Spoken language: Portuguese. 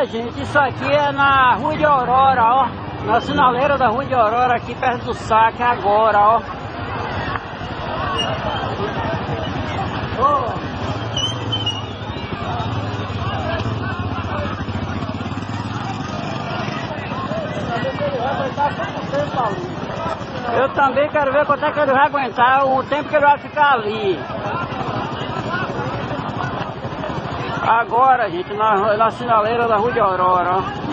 Olha, gente, isso aqui é na Rua de Aurora, ó. Na sinaleira da Rua de Aurora, aqui perto do saque agora, ó. Eu também quero ver quanto é que ele vai aguentar, o tempo que ele vai ficar ali. Agora, gente, na sinaleira da Rua de Aurora, ó.